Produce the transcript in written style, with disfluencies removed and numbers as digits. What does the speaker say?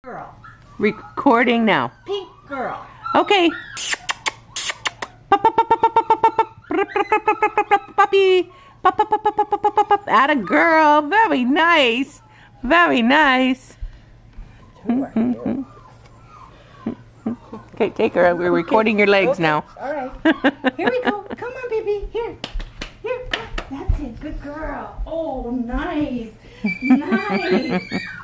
Girl. Recording now. Pink girl. Okay. Puppy. Atta girl. Very nice. Very nice. Okay, take her. We're recording your legs now. All right. Here we go. Come on, baby. Here. Here. That's it. Good girl. Oh, nice. Nice.